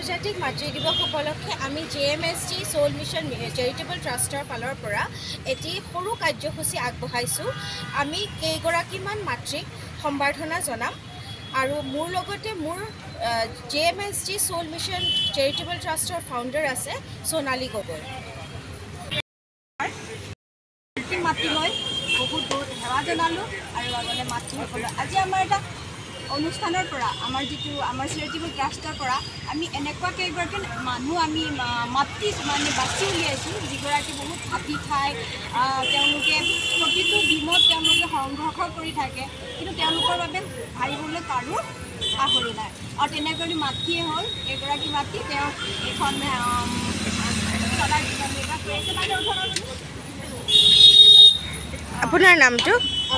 আন্তৰ্জাতিক মাতৃ দিৱস উপলক্ষে আমি JmSG সোল মিছন চেৰিটেবল ট্ৰাষ্টৰ ফালৰ পৰা এটি সৰু কাৰ্যসূচী আগবঢ়াইছোঁ। আমি কেইগৰাকীমান মাতৃক সম্বৰ্ধনা জনাম আৰু মোৰ লগতে মোৰ JmSG সোল মিছন চেৰিটেবল ট্ৰাষ্টৰ ফাউণ্ডাৰ আছে সোণালী গগৈ। মাতৃলৈ বহুত বহুত সেৱা জনালোঁ আৰু লগতে মাতৃসকলক আজি আমাৰ এটা অনুষ্ঠানৰ পৰা আমাৰ চেৰিটেবল ট্ৰাষ্টৰ পৰা আমি এনেকুৱা কেইগৰাকী মানুহ আমি মাতৃ মানে বাছি উলিয়াইছোঁ যিগৰাকী বহুত হাতী খায়, তেওঁলোকে প্ৰতিটো দিনত তেওঁলোকে সংঘৰ্ষ কৰি থাকে, কিন্তু তেওঁলোকৰ বাবে ভাবিবলৈ কাৰো পাহৰি নাই। আৰু তেনেকৈ মাতৃয়ে হ'ল এগৰাকী মাতৃ, তেওঁ এখন চলাই জীৱন নিৰ্বাহ কৰিছে। আপোনাৰ নামটো?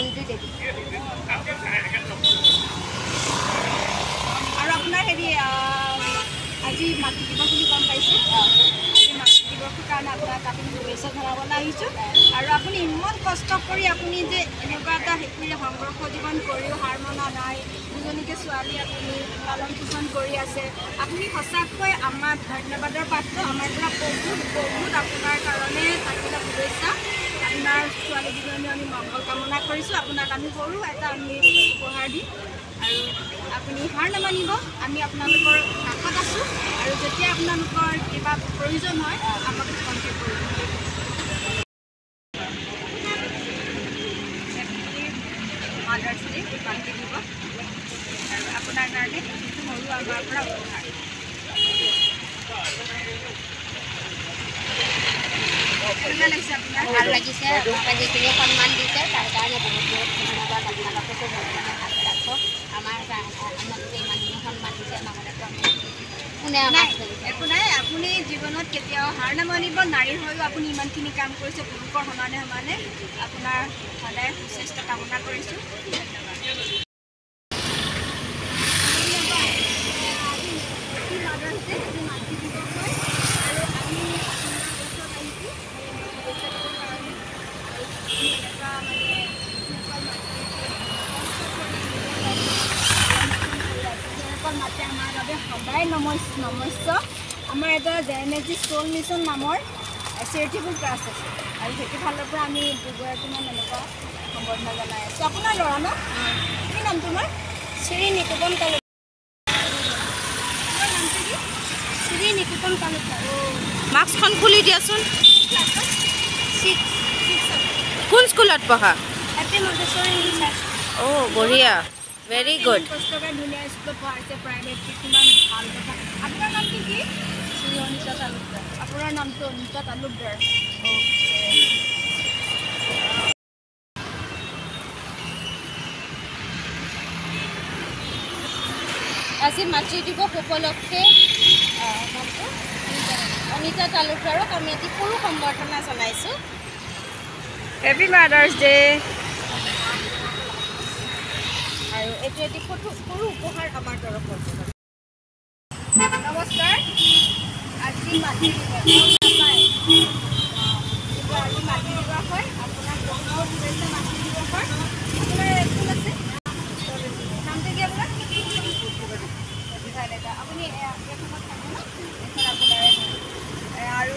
আৰু আপোনাৰ আজি মাতৃ দিৱস বুলি গম পাইছে, আজি মাতৃ দিৱসৰ কাৰণে আপোনাক আমি শুভেচ্ছা জনাবলৈ আহিছোঁ। আৰু আপুনি ইমান কষ্ট কৰি আপুনি যে এনেকুৱা এটা শিশুৰে সংঘৰ্ষ জীৱন কৰিও হাৰ মনা নাই, দুজনীকে ছোৱালী আপুনি পালন পোষণ কৰি আছে, আপুনি সঁচাকৈ আমাৰ ধন্যবাদৰ পাত্ৰ। আমাৰ পৰা বহুত আপোনাৰ কাৰণে থাকিলে শুভেচ্ছা। আপোনাৰ ছোৱালী দুজনী আমি মংগল কামনা কৰিছোঁ। আপোনাক আমি সৰু এটা আমি উপহাৰ দিম আৰু আপুনি হাৰ নামানিব। আমি আপোনালোকৰ কাষত আছোঁ আৰু যেতিয়া আপোনালোকৰ কিবা প্ৰয়োজন হয় আমাক কণ্টেক্ট কৰিব। মাদাৰ্ছ ডে মাতৃ দিৱস আৰু আপোনাৰ কাৰণে সৰু আমাৰ পৰা উপহাৰ। ভাল লাগিছে, আপোনালোকে যিখিনি সন্মান দিছে তাৰ কাৰণে বহুত বহুত ধন্যবাদ। আপোনালোককো ৰাখক, আমালোকে ইমানখিনি সন্মান দিছে, নহ'লেতো আমি কোনে আমাক একো নাই। আপুনি জীৱনত কেতিয়াও হাৰ নামানিব। নাৰীৰ হৈও আপুনি ইমানখিনি কাম কৰিছে, পুৰুষৰ সমানে সমানে আপোনাৰ সদায় সুস্বাস্থ্য কামনা কৰিছোঁ। মাতে আমাৰ বাবে সদায় নমস্য। আমাৰ এটা JmSG সোল মিছন নামৰ চেৰিটেবল ট্ৰাষ্ট আছে আৰু সেইটো ফালৰ পৰা আমি দুগৰাকীমান এনেকুৱা সম্বৰ্ধনা জনাই আছোঁ। আপোনাৰ ল'ৰা ন? কি নাম তোমাৰ? শ্ৰী নিকুপন তালুকদাৰ। নামটো কি? শ্ৰী নিকুপন তালুকদাৰ। মাস্কখন খুলি দিয়াচোন। কোন স্কুলত পঢ়া? অ' বঢ়িয়া, ভেৰি গুড। কষ্টকৈ ধুনীয়া স্কুলত পঢ়াইছে, প্ৰাইভেট, কিমান ভাল কথা। আপোনাৰ নামটো কি? শ্ৰী অনিতা তালুকদাৰ। আপোনাৰ নামটো অনিতা তালুকদাৰ। আজি মাতৃ দিৱস উপলক্ষে অনিতা তালুকদাৰক আমি এটি সৰু সম্বৰ্ধনা জনাইছোঁ। Happy mothers day. আৰু এইটো এটি সৰু উপহাৰ আমাৰ তৰফৰ পৰা। নমস্কাৰ। আজি মাতৃ দিৱস নাপায়, কিন্তু আজি মাতৃ দিৱস হয়। আপোনাক বহুত বহুত শুভেচ্ছা মাতৃ দিৱসৰ। আপোনাৰ কোন আছে? নামটো কি আপোনাৰ? আপুনি এইখনত থাকে ন? এইখন আপোনাৰ আৰু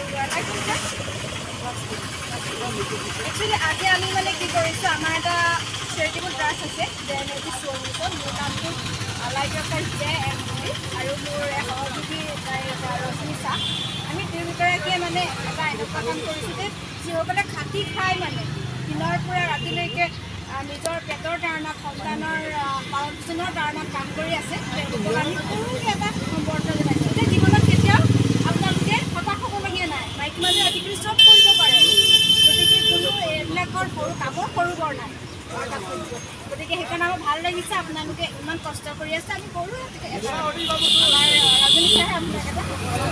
একচুৱেলি আজি আমি মানে কি কৰিছোঁ, আমাৰ এটা চেৰিটেবল ট্ৰাষ্ট আছে JmSG সোল মিছন। মোৰ নামটো লাইক JmSG আৰু মোৰ সহযোগী ৰশ্মি চাহ। আমি দুয়োগৰাকীয়ে মানে এটা এনেকুৱা কাম কৰিছোঁ যে যিসকলে খাটি খাই মানে দিনৰ পৰা ৰাতিলৈকে নিজৰ পেটৰ কাৰণত, সন্তানৰ পালন পোষণৰ কাৰণত কাম কৰি আছে, তেওঁলোকক আমি সৰুকৈ এটা সম্বৰ্ধনা জনাইছোঁ যে জীৱনত কেতিয়াও আপোনালোকে হতাশ হ'বলগীয়া নাই। মাইকী মানুহে আজিকালি চব কৰিব পাৰে, গতিকে কোনো এইবিলাকৰ সৰু কামৰ সৰু বৰ নাই। গতিকে সেইকাৰণে আমাৰ ভাল লাগিছে, আপোনালোকে ইমান কষ্ট কৰি আছে। আমি সৰু আমাৰ ৰাজনী চাহে আপোনাক এটা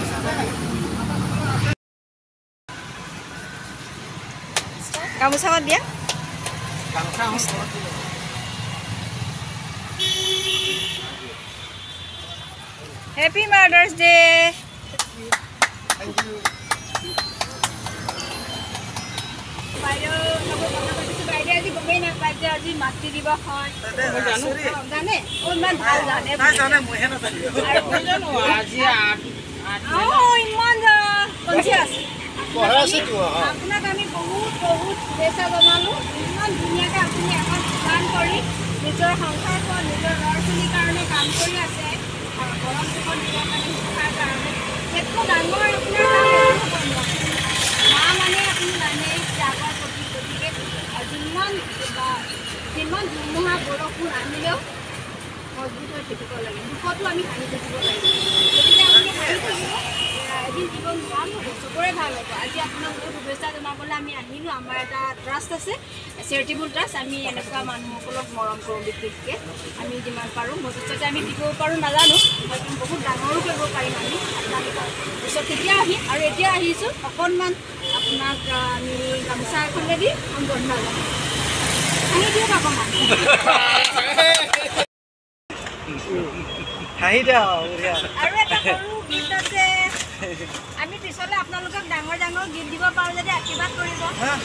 গামোচাখন দিয়া। Happy mothers day. বাইদেউ বাইদেউ আজি গমেই নাপায় যে আজি মাতৃ দিৱস হয়। জানে? ইমান ভাল জানে। ইমান কনচিয়াছ আপোনাক আমি বহুত শুভেচ্ছা জনালোঁ ইমান ধুনীয়াকৈ আপুনি এখন দোকান কৰি নিজৰ সংসাৰখন নিজৰ ল'ৰা ছোৱালীৰ কাৰণে কাম কৰি আছে গৰম দুখন নিজৰ কাৰণে শিক্ষাৰ কাৰণে সেইটো ডাঙৰ আপোনাৰ মা মানে আপুনি জানে ত্যাগৰ প্ৰতি গতিকে যিমান ধুমুহা বৰষুণ আনিলেও মজবুত হৈ থাকিব লাগে দুখতো আমি হাঁহি থাকিব লাগে গতিকে আপুনি হাঁহি থাকিব এদিন জীৱন ভাল হ'ব চবৰে ভাল হ'ব আজি আপোনাক বহুত শুভেচ্ছা জনাবলৈ আমি আহিলোঁ আমাৰ এটা ট্ৰাষ্ট আছে চেৰিটেবল ট্ৰাষ্ট আমি এনেকুৱা মানুহসকলক মৰম কৰোঁ বিশেষকৈ আমি যিমান পাৰোঁ ভৱিষ্যতে আমি দিব পাৰোঁ নাজানো হয়তো বহুত ডাঙৰো কৰিব পাৰিম আমি আপোনালোকৰ পিছত তেতিয়া আহিম আৰু এতিয়া আহিছোঁ অকণমান আপোনাক আমি গামোচা এখনে দি সম্বৰ্ধনা জনাম হাঁহি দিয়ক অকণমান আৰু এটা সৰু গীত আছে আমি পিছলৈ আপোনালোকক ডাঙৰ ডাঙৰ গীত দিব পাৰোঁ যদি আশীৰ্বাদ কৰিব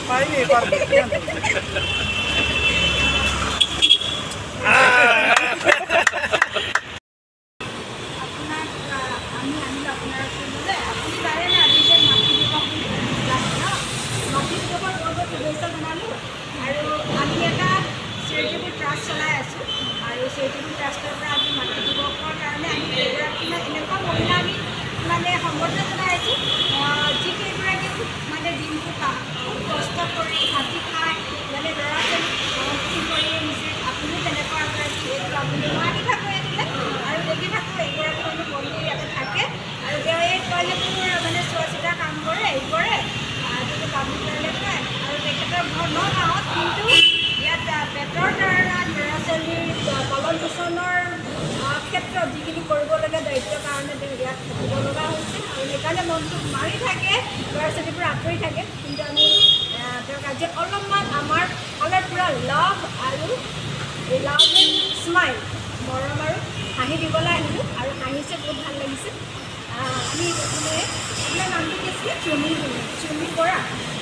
আপোনাক আমি আনিলোঁ আপোনাৰ ওচৰলৈ আপুনি পাৰে না আজি যে মাতৃ দিৱস মাতৃ দিৱসৰ লগত শুভেচ্ছা জনালোঁ আৰু আমি এটা চেৰিটেবল ট্ৰাষ্ট চলাই আছোঁ আৰু চেৰিটেবল ট্ৰাষ্টৰ পৰা আজি মাতৃ দিৱসৰ কাৰণে আমি কেইগৰাকীমান এনেকুৱা মহিলা আমি মানে সম্বৰ্ধনা জনাই আছোঁ যিকেইগৰাকী মানে দিনটো খুব কষ্ট কৰি ভাজি খাই মানে ল'ৰা ছোৱালী কৰি নিছে আপুনিও তেনেকুৱা এগৰাকী এইটো আপুনি মই আহি থাকোঁ আনিলে আৰু দেখি থাকোঁ এইগৰাকী মানুহ বন্ধু ইয়াতে থাকে আৰু তেওঁ এই টয়লেটবোৰ মানে চোৱা চিতা কাম কৰে এই কৰে যিটো পাব্লিক টয়লেট হয় আৰু তেখেতৰ ঘৰ নগাঁৱত কিন্তু ইয়াত পেটৰ কাৰণে ল'ৰা ছোৱালীৰ পালন পোষণৰ ক্ষেত্ৰত যিখিনি কৰিবলগীয়া দায়িত্বৰ কাৰণে তেওঁ ইয়াত থাকিব লগা হৈছে আৰু সেইকাৰণে মনটো মাৰি থাকে ল'ৰা ছোৱালীবোৰ আঁতৰি থাকে কিন্তু আমি তেওঁক আজি অলপমান আমাৰ ফালৰ পৰা লাভ আৰু এই লাভ এণ্ড স্মাইল মৰম আৰু হাঁহি দিবলৈ আহিলোঁ আৰু হাঁহিছে বহুত ভাল লাগিছে আমি প্ৰথমে আপোনাৰ নামটো কি আছিলে চুমি বৰা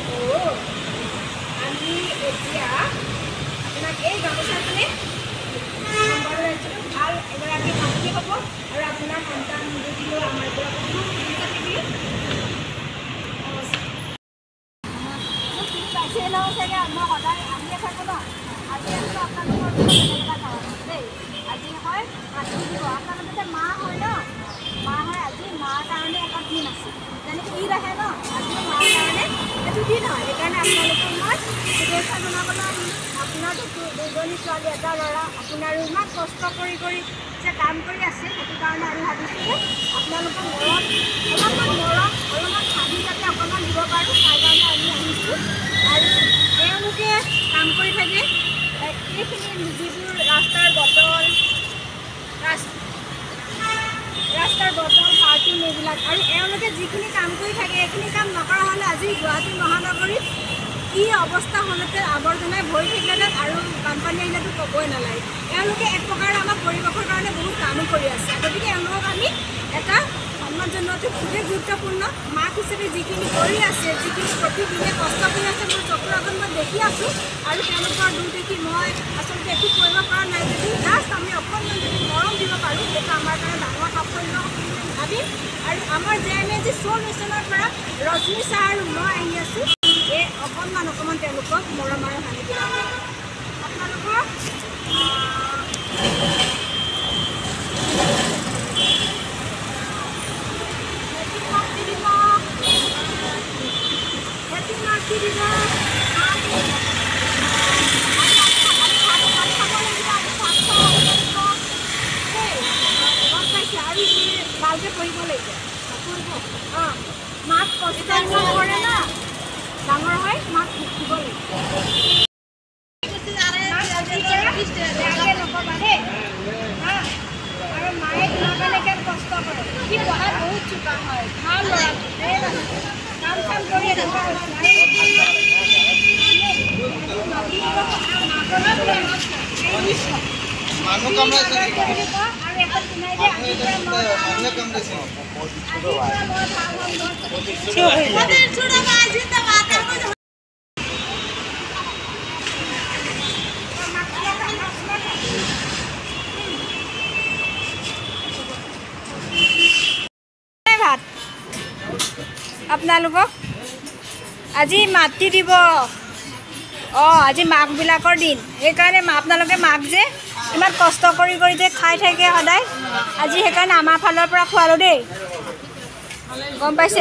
আমি এতিয়া আপোনাক এই গামোচাখনে ভাল এগৰাকী মাতৃ হ'ব আৰু আপোনাৰ সন্তান বুজিলেও আমাৰ পৰা বহুত পাইছে ন চাগে মই সদায় আহিয়ে থাকোঁ ন আজি আহিলোঁ আপোনালোকৰ তেনেকুৱা ধৰণৰ দেই আজি হয় মাতৃ দিব আপোনালোকে মা হয় ন মা হয় আজি মাৰ কাৰণে এটা দিন আছে যেনেকৈ ঈদ আহে ন আজিও মাৰ কাৰণে এইটো দিন হয় সেইকাৰণে আপোনালোকক মই শুভেচ্ছা জনাবলৈ আহিলোঁ আপোনাৰ দুজনী ছোৱালী এটা ল'ৰা আপোনাৰো ইমান কষ্ট কৰি যে কাম কৰি আছে সেইটো কাৰণে আমি ভাবিছোঁ যে আপোনালোকৰ অলপমান হাঁহি যাতে অকণমান দিব পাৰোঁ তাৰ কাৰণে আমি আহিছোঁ আৰু তেওঁলোকে কাম কৰি থাকে এইখিনি যিবোৰ ৰাস্তাৰ বটল পাৰ্কিং এইবিলাক আৰু এওঁলোকে যিখিনি কাম কৰি থাকে এইখিনি কাম নকৰা হ'লে আজি গুৱাহাটী মহানগৰীত কি অৱস্থা হ'লহেঁতেন আৱৰ্জনাই ভৰি থাকিলেহেঁতেন আৰু বানপানী আহিলেতো ক'বই নালাগে এওঁলোকে এক প্ৰকাৰে আমাৰ পৰিৱেশৰ কাৰণে বহুত কামো কৰি আছে গতিকে এওঁলোকক আমি এটা সন্মান জনোৱাটো খুবেই গুৰুত্বপূৰ্ণ মাক হিচাপে যিখিনি কৰি আছে যিখিনি প্ৰতিদিনে কষ্ট কৰি আছে মোৰ চকুৰ আগত মই দেখি আছোঁ আৰু তেওঁলোকৰ দূৰ দেখি মই আচলতে একো কৰিব পৰা নাই যদি জাষ্ট আমি অকণমান যদি মৰম দিব পাৰোঁ সেইটো আমাৰ কাৰণে ডাঙৰ সাফল্য ভাবিম আৰু আমাৰ JmSG চ'ল মিছনৰ পৰা ৰশ্মি ছাৰ আৰু মই আহি আছোঁ এই অকণমান তেওঁলোকক মৰম আৰু হাঁহি দিব আপোনালোকক ভালকৈ পঢ়িব লাগিব অঁ মাক কষ্ট কৰে না ডাঙৰ হয় মাক শিকিব লাগিব নক'বা দেই আৰু মায়ে তোমাৰ কাৰণে কষ্ট কৰে সি পঢ়াত বহুত চোকা হয় ভাল ল'ৰা কাম চাম কৰি ভাত আপোনালোকক আজি মাতৃ দিৱস আজি মাকবিলাকৰ দিন সেইকাৰণে আপোনালোকে মাক যে ইমান কষ্ট কৰি যে খাই থাকে সদায় আজি সেইকাৰণে আমাৰ ফালৰ পৰা খোৱালোঁ দেই গম পাইছে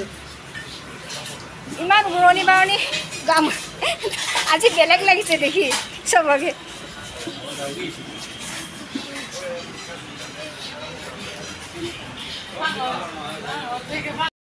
ইমান উৰণি বাৰণি গাম আজি বেলেগ লাগিছে দেখি চবকে